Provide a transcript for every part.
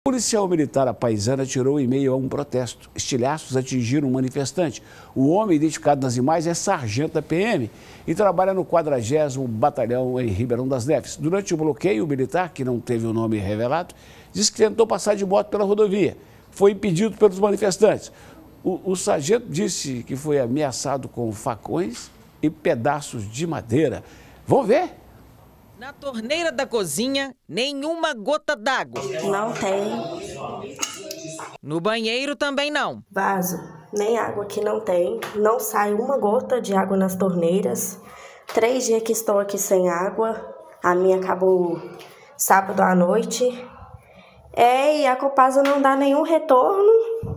policial militar à paisana atirou em meio a um protesto. Estilhaços atingiram um manifestante. O homem identificado nas imagens é sargento da PM e trabalha no 40º Batalhão em Ribeirão das Neves. Durante o bloqueio, o militar, que não teve o nome revelado, disse que tentou passar de moto pela rodovia. Foi impedido pelos manifestantes. O sargento disse que foi ameaçado com facões e pedaços de madeira. Vamos ver? Na torneira da cozinha, nenhuma gota d'água. Não tem. No banheiro também não. Vaso, nem água aqui não tem. Não sai uma gota de água nas torneiras. 3 dias que estou aqui sem água. A minha acabou sábado à noite. E a Copasa não dá nenhum retorno.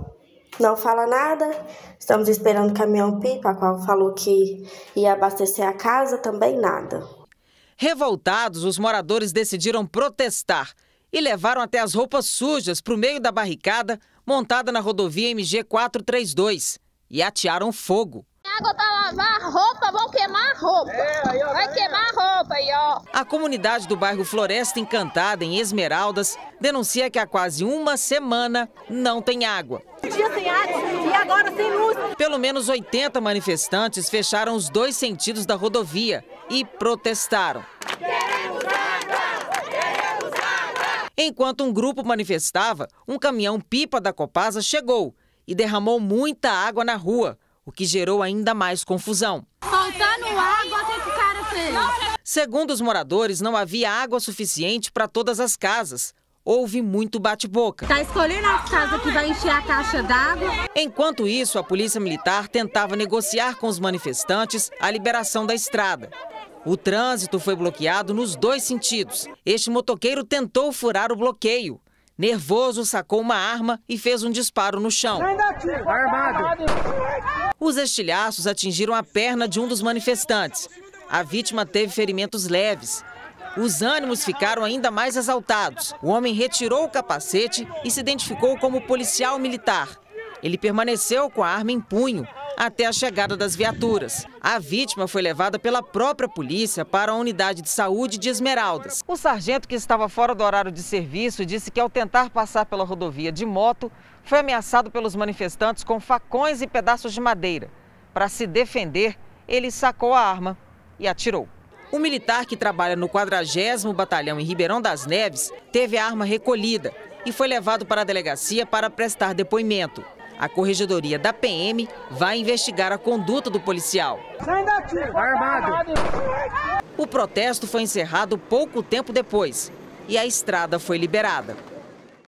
Não fala nada. Estamos esperando o caminhão-pipa, a qual falou que ia abastecer a casa, também nada. Revoltados, os moradores decidiram protestar e levaram até as roupas sujas para o meio da barricada montada na rodovia MG 432 e atearam fogo. A água para lavar a roupa, vão queimar a roupa. Vai queimar a roupa aí, ó. A comunidade do bairro Floresta Encantada, em Esmeraldas, denuncia que há quase uma semana não tem água. Dia sem água e agora sem luz. Pelo menos 80 manifestantes fecharam os 2 sentidos da rodovia e protestaram. Queremos água! Queremos água! Enquanto um grupo manifestava, um caminhão-pipa da Copasa chegou e derramou muita água na rua, o que gerou ainda mais confusão. Faltando água, o que o cara fez? Segundo os moradores, não havia água suficiente para todas as casas. Houve muito bate-boca. Tá escolhendo as casas que vai encher a caixa d'água. Enquanto isso, a polícia militar tentava negociar com os manifestantes a liberação da estrada. O trânsito foi bloqueado nos 2 sentidos. Este motoqueiro tentou furar o bloqueio. Nervoso, sacou uma arma e fez um disparo no chão. Armado. Os estilhaços atingiram a perna de um dos manifestantes. A vítima teve ferimentos leves. Os ânimos ficaram ainda mais exaltados. O homem retirou o capacete e se identificou como policial militar. Ele permaneceu com a arma em punho até a chegada das viaturas. A vítima foi levada pela própria polícia para a unidade de saúde de Esmeraldas. O sargento, que estava fora do horário de serviço, disse que ao tentar passar pela rodovia de moto, foi ameaçado pelos manifestantes com facões e pedaços de madeira. Para se defender, ele sacou a arma e atirou. O militar, que trabalha no 40º Batalhão em Ribeirão das Neves, teve a arma recolhida e foi levado para a delegacia para prestar depoimento. A corregedoria da PM vai investigar a conduta do policial. Armado. O protesto foi encerrado pouco tempo depois e a estrada foi liberada.